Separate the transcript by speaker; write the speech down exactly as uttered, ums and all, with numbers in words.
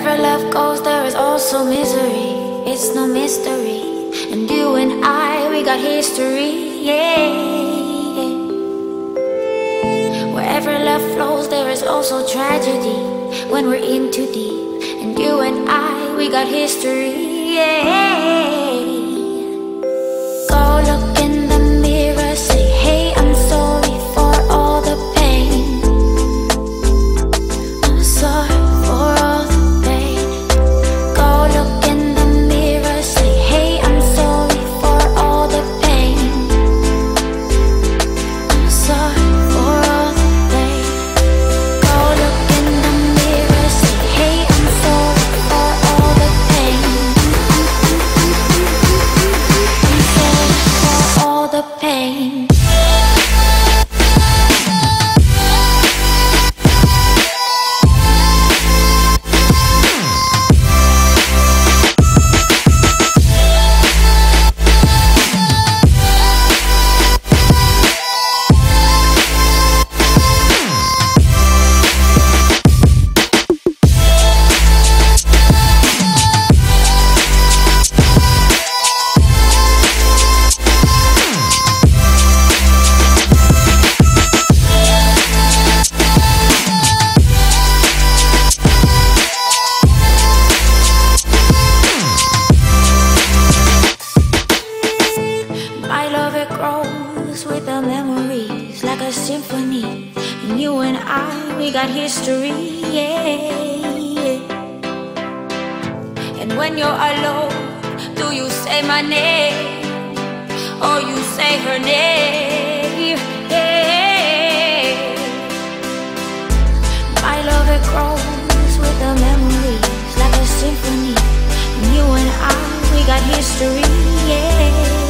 Speaker 1: Wherever love goes, there is also misery. It's no mystery. And you and I, we got history, yeah. Wherever love flows, there is also tragedy when we're in too deep. And you and I, we got history, yeah. Go look in the mirror, say, hey, I'm sorry for all the pain. I'm sorry for all the pain. Go look in the mirror, say, hey, I'm sorry for all the pain. I'm sorry for all the pain. Go look in the mirror, say, hey, I'm sorry for all the pain. I'm sorry for all the pain. My love, it grows with the memories like a symphony. And you and I, we got history, yeah. And when you're alone, do you say my name or you say her name? Yeah. My love, it grows with the memories like a symphony. And you and I, we got history, yeah.